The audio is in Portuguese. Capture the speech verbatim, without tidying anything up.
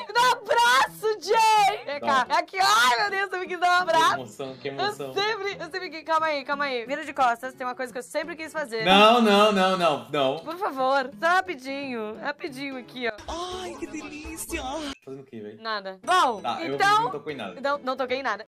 Me dá um abraço, Jay! Vem cá. É aqui. Ai, meu Deus, eu me quis dar um Que abraço. emoção, que emoção. Eu sempre, eu sempre quis... Calma aí, calma aí. Vira de costas, tem uma coisa que eu sempre quis fazer. Não, não, não, não, não. Por favor, só rapidinho. Rapidinho aqui, ó. Ai, que delícia. Fazendo o quê, velho? Nada. Bom, Tá, eu então... não tocou em nada. Não, não toquei em nada.